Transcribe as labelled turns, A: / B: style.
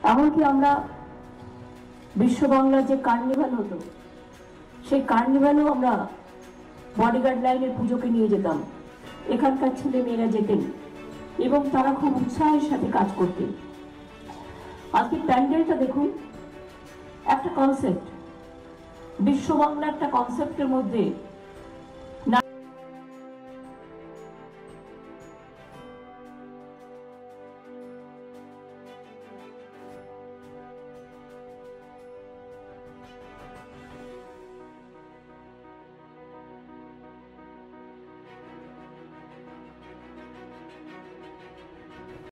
A: এমনকি আমরা বিশ্ব বাংলার যে কার্নিভাল হতো, সেই কার্নিভালও আমরা বডিগার্ড লাইনের পুজোকে নিয়ে যেতাম। এখানকার ছেলে মেয়েরা যেতেন এবং তারা খুব উৎসাহের সাথে কাজ করতেন। আজকে প্যান্ডেলটা দেখুন, একটা কনসেপ্ট, বিশ্ব বাংলা একটা কনসেপ্টের মধ্যে